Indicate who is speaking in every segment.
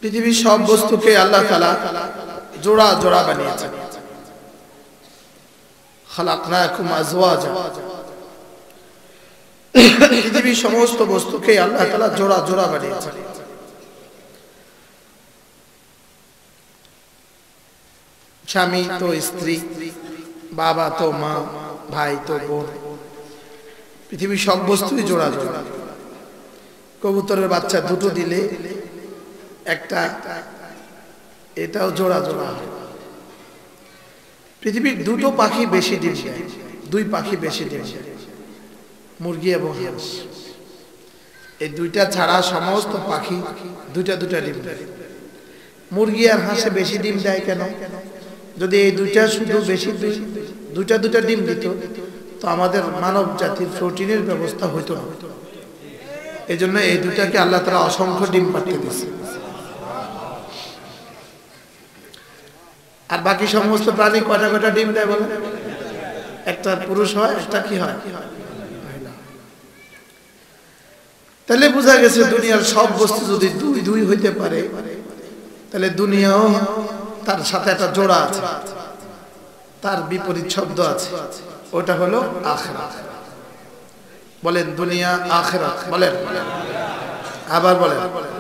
Speaker 1: পৃথিবীর সব বস্তুকে আল্লাহ তাআলা জোড়া জোড়া বানিয়েছেন। খালাকনাকুম আজওয়াজা, পৃথিবীর সমস্ত বস্তুকে আল্লাহ তাআলা জোড়া জোড়া বানিয়েছেন। স্বামী তো স্ত্রী, বাবা তো মা, ভাই তো বোন, পৃথিবীর সব বস্তুই জোড়া জোড়া। কবুতরের বাচ্চা দুটো দিলে একটা, এটাও জোড়া জোড়া। পৃথিবীর দুটো পাখি বেশি ডিম দেয়, দুই পাখি বেশি ডিম দেয়, মুরগি এবং হাঁস। এই দুইটা ছাড়া সমস্ত পাখি দুইটা দুইটা ডিম দেয়। মুরগি আর হাঁসে বেশি ডিম দেয় কেন? যদি এই দুইটা শুধু বেশি দুইটা দুইটা ডিম দিত তো আমাদের মানব জাতির প্রোটিনের ব্যবস্থা হইতো না। এই জন্য এই দুইটাকে আল্লাহ তাআলা অসংখ্য ডিম পাঠিয়ে দিয়েছে। আর বাকি সমস্ত প্রাণী কয়টা কয়টা ডিম দেয় বলে? একটা পুরুষ হয়, একটা কি হয়? তাহলে বোঝা গেছে দুনিয়ার সব বস্তু যদি দুই দুই হইতে পারে তাহলে দুনিয়াও তার সাথে একটা জোড়া আছে, তার বিপরীত শব্দ আছে, ওটা হলো আখিরাত। বলেন দুনিয়া আখিরাত, বলেন আবার বলেন।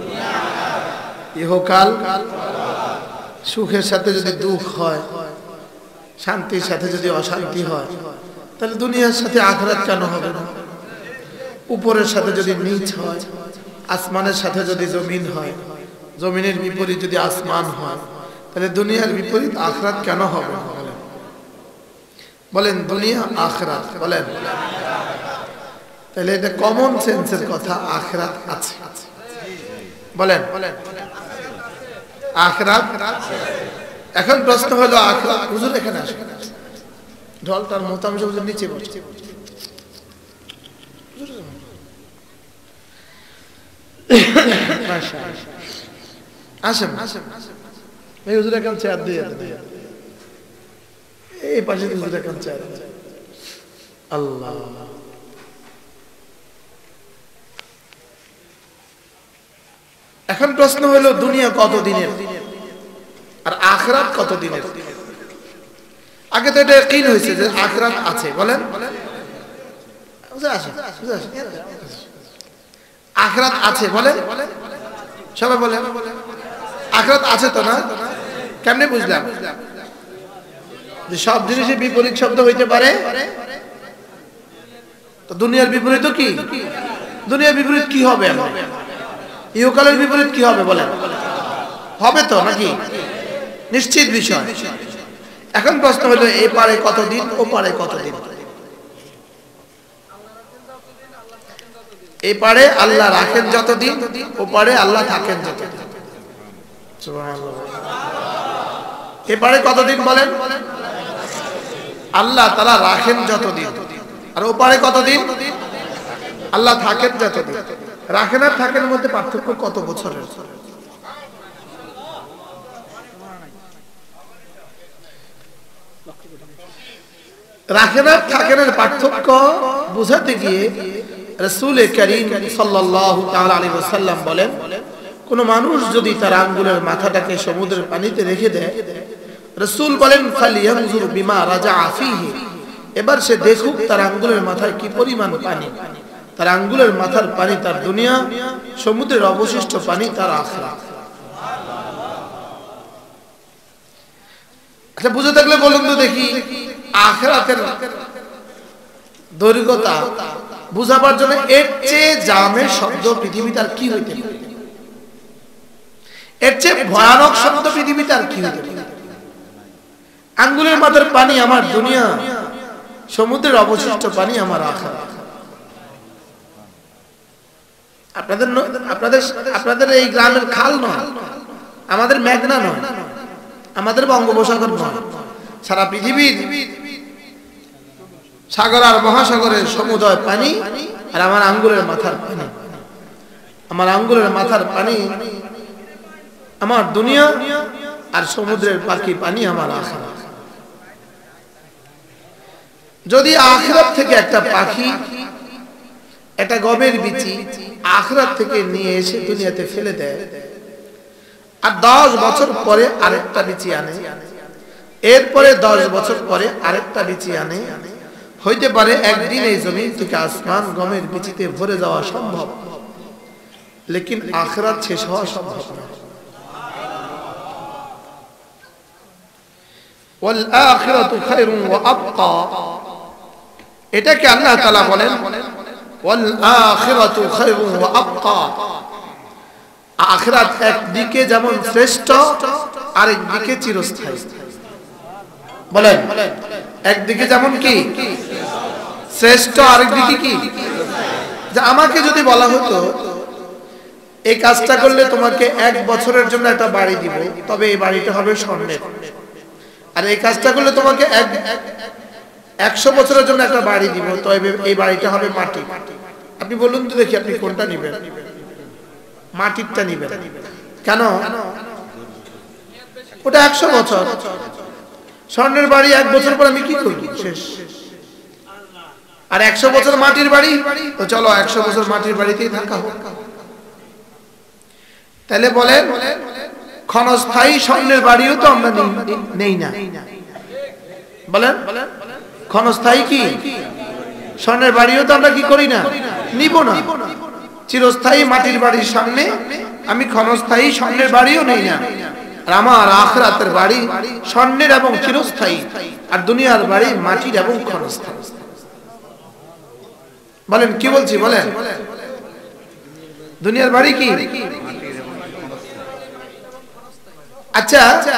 Speaker 1: ইহকাল সুখের সাথে যদি দুঃখ হয়, শান্তির সাথে যদি অশান্তি হয়, তাহলে দুনিয়ার সাথে আখিরাত কেন হবে না? উপরের সাথে যদি নিচ হয়, আসমানের সাথে যদি জমিন হয়, জমিনের বিপরীত যদি আসমান হয়, তাহলে দুনিয়ার বিপরীত আখিরাত কেন হবে না? বলেন দুনিয়া আখিরাত, বলেন। তাহলে এটা কমন সেন্সের কথা, আখিরাত আছে। বলেন আখিরাত। এখন প্রশ্ন হলো আখিরাত, হুজুর এখানে আসে, ঢলটার মোতামশ হুজুর নিচে বসে। আসেন এই হুজুর এখন চেয়ার দিয়ে, এই পাশে হুজুর এখন চেয়ার। আল্লাহ, এখন প্রশ্ন হলো দুনিয়া কত দিনের আর আখিরাত কত দিনের? আগে তো এটা ইয়াকিন হয়েছে যে আখিরাত আছে। বলেন আখিরাত আছে, বলেন সবাই বলেন আখিরাত আছে তো না? কেমনে বুঝলাম যে সব জিনিসের বিপরীত শব্দ হইতে পারে? তো দুনিয়ার বিপরীত কি? দুনিয়ার বিপরীত কি হবে? ইহকালের বিপরীত কি হবে বলেন? হবে তো নাকি? নিশ্চিত বিষয়। এখন প্রশ্ন হলো এই পারে কতদিন, ও পারে কতদিন? এই পারে আল্লাহ রাখেন যতদিন, ও পারে আল্লাহ থাকেন যতদিন। সুবহানাল্লাহ। এই পারে কতদিন বলেন? আল্লাহ তাআলা রাখেন যতদিন, আর ও পারে কতদিন? আল্লাহ থাকেন যতদিন। রাখেন আর থাকেন মধ্যে পার্থক্য কত বছরের? রাখেন আর থাকেনের পার্থক্য বুঝাতে গিয়ে রাসূল কারীম সাল্লাল্লাহু তাআলা আলাইহি ওয়াসাল্লাম বলেন, কোন মানুষ যদি তার আঙ্গুলের মাথাটাকে সমুদ্রের পানিতে রেখে দেয়, রাসূল বলেন ফালিয়ানজুর বিমা রাজাআ ফীহি, এবার সে দেখুক তার আঙ্গুলের মাথায় কি পরিমাণ পানি। তার আঙ্গুলের মাথার পানি তার দুনিয়া, সমুদ্রের অবশিষ্ট পানি তার আখিরাত। আচ্ছা বুঝে থাকলে বলুন তো দেখি, আখিরাতের দৈর্ঘ্যতা বুঝাবার জন্য এর চেয়ে জামের শব্দ পৃথিবীতে আর কি হইতে পারে? এর চেয়ে ভয়ানক শব্দ পৃথিবীতে আর কি হইতে পারে? আঙ্গুলের মাথার পানি আমার দুনিয়া, সমুদ্রের অবশিষ্ট পানি আমার আখিরাত। আপনাদের এই গ্রামের খাল নয়, আমাদের মেঘনা নয়, আমাদের বঙ্গোপসাগর নয়, সারা পৃথিবীর সাগর আর মহাসাগরের সমুদয় পানি আর আমার আঙ্গুলের মাথার পানি। আমার আঙ্গুলের মাথার পানি আমার দুনিয়া, আর সমুদ্রের বাকি পানি আমার আখিরাত। যদি আখিরাত থেকে একটা পাখি, একটা গমের বিচি আখিরাত থেকে নিয়ে এসে দুনিয়াতে ফেলে দেয়, আর 10 বছর পরে আরেকটা বিচি আনে, এরপরে 10 বছর পরে আরেকটা বিচি আনে। হইতে পারে একদিন এই জমিন থেকে আসমান গমের বিচিতে ভরে যাওয়া সম্ভব, লেকিন আখিরাত শেষ হওয়া সম্ভব না। ওয়াল আখিরাতু খায়রুন ওয়া আবকা, এটাকে আল্লাহ তাআলা বলেন ওয়াল আখিরাতু খায়রুন ওয়া আবকা। আখিরাত একদিকে যেমন শ্রেষ্ঠ, আরেকদিকে চিরস্থায়ী। বলেন, একদিকে যেমন কি শ্রেষ্ঠ, আরেকদিকে কি? যে আমাকে যদি বলা হতো এই কাজটা করলে তোমাকে 1 বছরের জন্য একটা বাড়ি দিব, তবে এই বাড়িটা হবে স্বর্ণের, আর এই কাজটা করলে তোমাকে 100 বছরের জন্য একটা বাড়ি দিব, তবে এই বাড়িটা হবে মাটি। আপনি বলুন তো দেখি, আপনি কোনটা নেবেন? মাটিরটা নেবেন। কেন? ওটা 100 বছর। স্বর্ণের বাড়ি 1 বছর পর আমি কি করব? শেষ। আর 100 বছর মাটির বাড়ি, তো চলো 100 বছর মাটির বাড়িতেই থাকা হোক। তাহলে বলেন, ক্ষণস্থায়ী স্বর্ণের বাড়িও তো আমরা নেই না। বলেন, ক্ষণস্থায়ী কি স্বর্ণের বাড়িও তো আমরা কি করি না, নিব না। চিরস্থায়ী মাটির বাড়ির সামনে আমি ক্ষণস্থায়ী স্বর্ণের বাড়িও নেই না। আর আমার আখিরাতের বাড়ি স্বর্ণের এবং চিরস্থায়ী, আর দুনিয়ার বাড়ি মাটির এবং ক্ষণস্থায়ী। বলেন, কি বলছি বলেন? দুনিয়ার বাড়ি কি? আচ্ছা,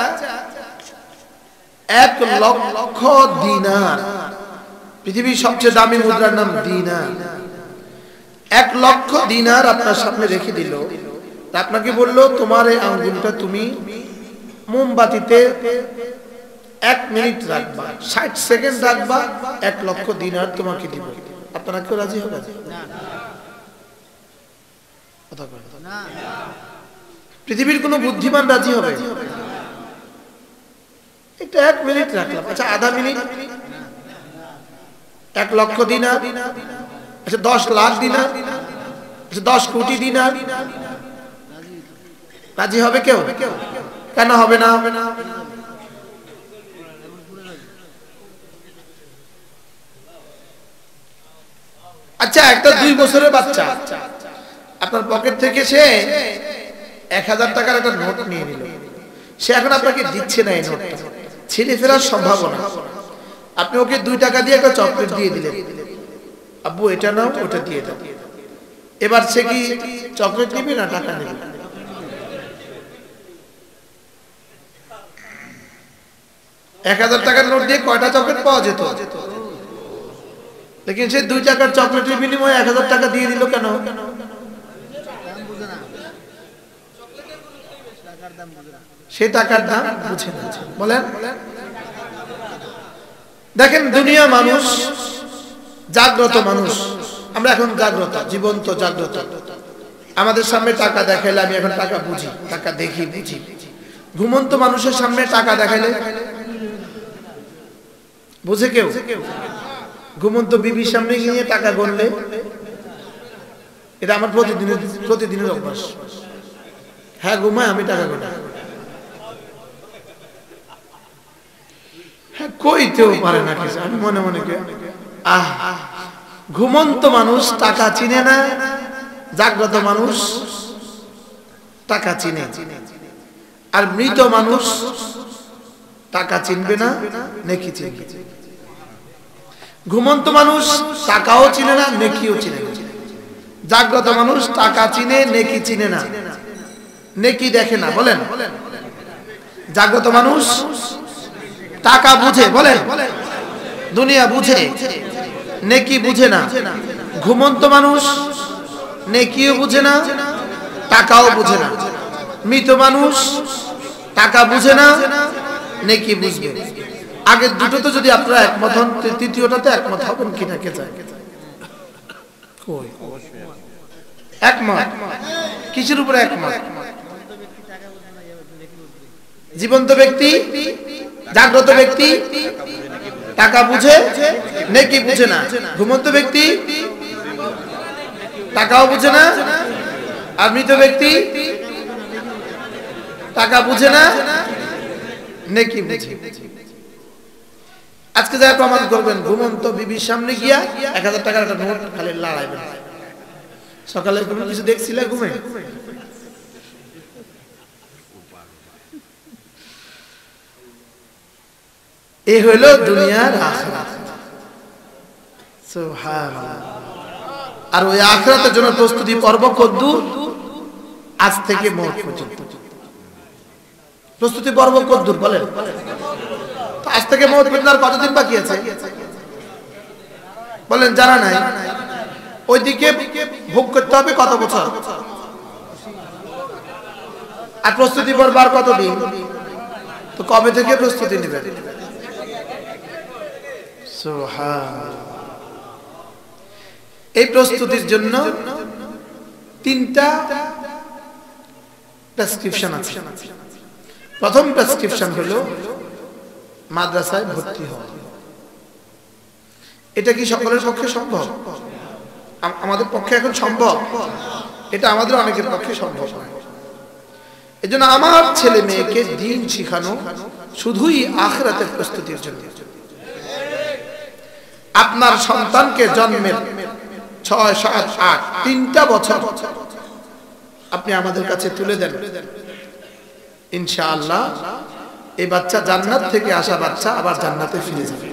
Speaker 1: 1 লক্ষ দিনার, পৃথিবীর সবচেয়ে দামি মুদ্রার নাম দিনার। 1 লক্ষ দিনার আপনার সামনে রেখে দিল, আপনাকে বললো তোমার এই আঙ্গুলটা তুমি মোমবাতিতে 1 মিনিট রাখবা, 60 সেকেন্ড রাখবা, 1 লক্ষ দিনার তোমাকে দিব। আপনারা কেউ রাজি হবে? পৃথিবীর কোন বুদ্ধিমান রাজি হবে? এটা 1 মিনিট রাখলাম, আচ্ছা আধা মিনিট, 1 লক্ষ দিনার, আচ্ছা 10 লাখ দিনার, আচ্ছা 10 কোটি দিনার, রাজি হবে কেউ? কেন হবে না? আচ্ছা, একটা 2 বছরের বাচ্চা আপনার পকেট থেকে সে 1000 টাকার একটা নোট নিয়ে নিল, সে এখন আপনাকে দিচ্ছে না এই নোটটা, ছিঁড়ে ফেলার সম্ভাবনা। আপনি ওকে 2 টাকা দিয়ে একটা চকলেট দিয়ে দিলেন, আব্বু এটা নাও, ওটা দিয়ে দাও। এবার সে কি চকলেট নেবে না টাকা নেবে? 1000 টাকার নোট দিয়ে কয়টা চকলেট পাওয়া যেত? লেকিন সে 2 টাকার চকলেটের বিনিময়ে 1000 টাকা দিয়ে দিল কেন? সে টাকার দাম বুঝে না। বলেন, দেখেন দুনিয়া মানুষ, জাগ্রত মানুষ, আমরা এখন জাগ্রত, জীবন্ত জাগ্রত। আমাদের সামনে টাকা দেখাইলে আমি এখন টাকা বুঝি, টাকা দেখি, বুঝি। ঘুমন্ত মানুষের সামনে টাকা দেখাইলে বুঝে কেউ? ঘুমন্ত বিবির সামনে গিয়ে টাকা গণলে, এটা আমার প্রতিদিনের অভ্যাস। হ্যাঁ, ঘুমায় আমি টাকা গোনা। হ্যাঁ, কইতেও পারে না কিছু, আমি মনে মনে ঘুমন্ত মানুষ টাকা চিনে না, জাগ্রত মানুষ টাকা চিনে। আর মৃত মানুষ টাকা চিনবে না, নেকি চিনবে। ঘুমন্ত মানুষ টাকাও চিনে না, নেকিও চিনে না। জাগ্রত মানুষ টাকা চিনে, নেকি চিনে না, নেকি দেখে না। বলেন, জাগ্রত মানুষ টাকা বুঝে, বলেন দুনিয়া বুঝে, নেকি বুঝে না। ঘুমন্ত মানুষ নেকিও বুঝে না, টাকাও বুঝে না। মৃত মানুষ টাকা বুঝে না, নেকি বুঝবে। আগের দুটোতে যদি আপনারা একমত হন, তৃতীয়টাতে একমত হবেন কিনা কে জানে? একমত। কিসের উপরে একমত? জীবন্ত ব্যক্তি, জাগ্রত ব্যক্তি টাকা বুঝে, নেকি বুঝে না। ঘুমন্ত ব্যক্তি টাকাও বুঝে না, আর মৃত ব্যক্তি টাকা বুঝে না, নেকি বুঝে। আজকে যারা প্রমাণ করবেন, ঘুমন্ত বিবির সামনে গিয়া 1000 টাকার একটা নোট খালি লড়াইবেন। সকালে তুমি কিছু দেখছিলে ঘুমে? এই হইল দুনিয়ার আখিরাত। সুবহানাল্লাহ। আর ওই আখিরাতের জন্য প্রস্তুতি পর্ব কদ্দূর? আজ থেকে মওত পর্যন্ত প্রস্তুতি পর্ব কদ্দূর বলেন? তো আজ থেকে মওত পর্যন্ত আর কতদিন বাকি আছে বলেন? জানা নাই। ওইদিকে ভোগ করতে হবে কত বছর, আর প্রস্তুতি পর্ব আর কতদিন? তো কবে থেকে প্রস্তুতি নেবেন? এই প্রস্তুতির জন্য 3টা প্রেসক্রিপশন আছে। প্রথম প্রেসক্রিপশন হলো মাদ্রাসায় ভর্তি হওয়া। এটা কি সকলের পক্ষে সম্ভব? আমাদের পক্ষে এখন সম্ভব? এটা আমাদের অনেকের পক্ষে সম্ভব নয়। এজন্য আমার ছেলে মেয়েকে দ্বীন শিখানো শুধুই আখিরাতের প্রস্তুতির জন্য। আপনার সন্তানকে জন্মের 6, 7, 8 3টা বছর আপনি আমাদের কাছে তুলে দেন, ইনশাআল্লাহ এই বাচ্চা জান্নাত থেকে আসা বাচ্চা আবার জান্নাতে ফিরে যাবে।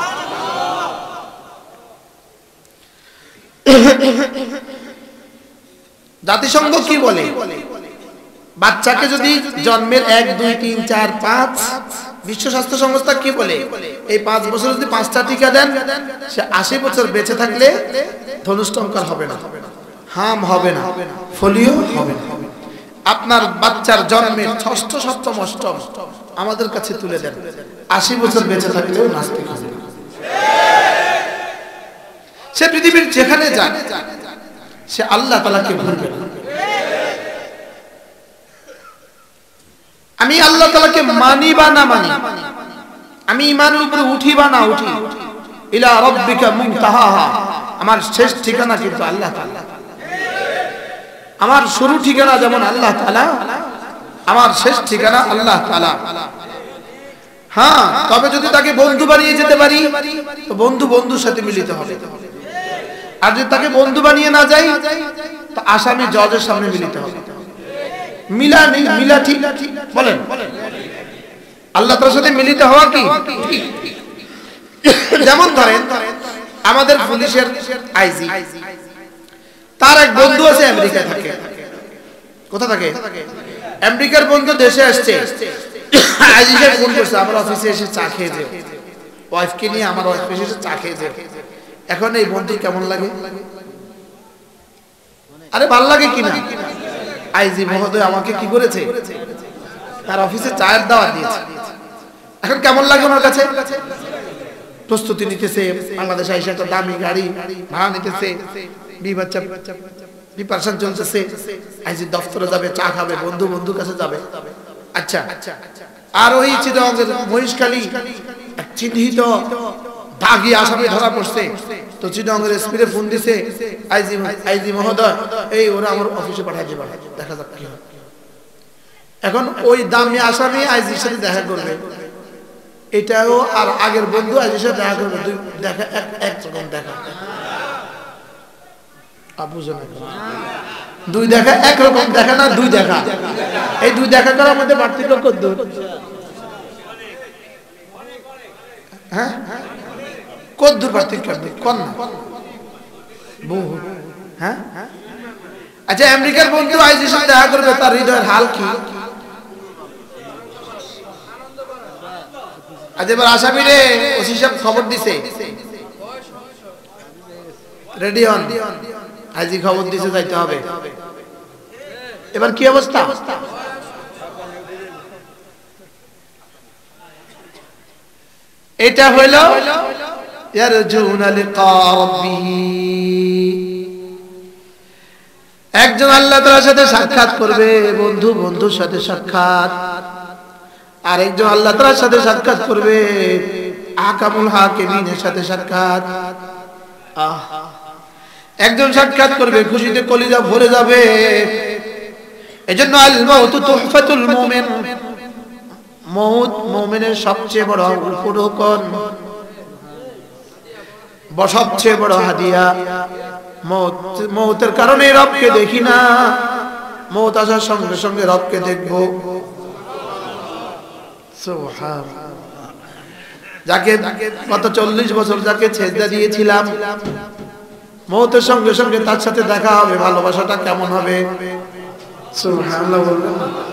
Speaker 1: জাতিসংঘ কি বলে? বাচ্চাকে যদি জন্মের 1, 2, 3, 4, 5, বিশ্ব স্বাস্থ্য সংস্থা কি বলে? এই 5 বছর যদি 5টা টিকা দেন, সে 80 বছর বেঁচে থাকলে ধনুষ্টঙ্কার হবে না, হাম হবে না, ফোলিও হবে না। আপনার বাচ্চার জন্মের 6ষ্ঠ, 7ম, 8ম আমাদের কাছে তুলে দেন, 80 বছর বেঁচে থাকলেও নাস্তিক হবে না। সে পৃথিবীর যেখানে যাক, সে আল্লাহ তাআলাকে ভুলবে না। আমি আল্লাহ তাআলাকে মানি বা না মানি, আমি ঈমানের উপরে উঠি বা না উঠি, ইলা রাব্বিকা মুনতাহাহা, আমার শেষ ঠিকানা কিন্তু আল্লাহ তাআলা। আমার শুরু ঠিকানা যেমন আল্লাহ তাআলা, আমার শেষ ঠিকানা আল্লাহ তাআলা। হ্যাঁ, তবে যদি তাকে বন্ধু বানিয়ে যেতে পারি, তো বন্ধুর সাথে মিলিত হবে। আর যদি তাকে বন্ধু বানিয়ে না যাই, তো আসামি জজের সামনে মিলিত হবে। মিলা নেই, মিলা ঠিক বলেন? আল্লাহ তাআলার সাথে মিলিত হওয়া কি? যেমন ধরেন আমাদের পুলিশের আইজি, তার এক বন্ধু আছে আমেরিকায় থাকে। কোথা থাকে? আমেরিকার বন্ধু দেশে আসছে। আইজি সাহেব ফোন করছে, আমার অফিসে এসে চা খেয়ে যাও, ওয়াইফকে নিয়ে আমার অফিসে এসে চা খেয়ে যাও। এখন এই বন্ধু কেমন লাগে? আরে ভাল লাগে কিনা? আইজি মহোদয় আমাকে কি করেছে? তার অফিসে চায়ের দাওয়াত দিয়েছে। এখন কেমন লাগে আমার কাছে? প্রস্তুতি নিতেছে, বাংলাদেশে এসে একটা দামি গাড়ি ভাড়া নিতেছে, প্রিপারেশন চলতেছে, আইজি দফতরে যাবে, চা খাবে, বন্ধুর কাছে যাবে। আচ্ছা, আর ওই চিটাগংয়ের মহিষখালী চিহ্নিত দাগি আসামি ধরা পড়ছে, তো চিটাগংয়ের এসপিরে ফোন দিছে, আইজি মহোদয় এই ওরা আমার অফিসে পাঠিয়ে দিবা, দেখা যাক কি হয়। এখন ওই দামি আসামি আইজির সাথে দেখা করবে, এটাও আর আগের বন্ধু আইজির সাথে দেখা করবে, দুই দেখা একরকম দেখা। দুই দেখা একরকম দেখা না, দুই দেখা। এই দুই দেখা করার মধ্যে পার্থক্য কতদূর? হ্যাঁ, কতদূর পার্থক্য কোন না? বহু। হ্যাঁ, আচ্ছা, আমেরিকার বন্ধু আইজির সাথে দেখা করবে, তার হৃদয়ের হাল কি? আজ এবার আসামি রে ওসি সাহেব খবর দিছে, রেডি হন, আইজি খবর দিছে যাইতে হবে। এবার কি অবস্থা? এটা হইল ইয়ারজুনা লিকা রাব্বিহি, একজন আল্লাহ তাআলার সাথে সাক্ষাৎ করবে, বন্ধুর সাথে সাক্ষাৎ, আর একজন আল্লাহ তাআলার সাথে সাক্ষাৎ করবে, আহকামুল হাকিমিনের সাথে সাক্ষাৎ। একজন সাক্ষাৎ করবে, খুশিতে কলিজা ভরে যাবে, এজন্য আল মাউতু তুহফাতুল মুমিন, মউত মুমিনের সবচেয়ে বড় উপঢৌকন, সবচেয়ে বড় হাদিয়া। মউতের কারণে রবকে দেখি না, মউত আসার সঙ্গে সঙ্গে রবকে দেখব। সুবহানাল্লাহ। যাকে গত 40 বছর যাকে সেজদা দিয়েছিলাম, মউতের সঙ্গে সঙ্গে তার সাথে দেখা হবে, ভালোবাসাটা কেমন হবে? সুবহানাল্লাহ বলবেন।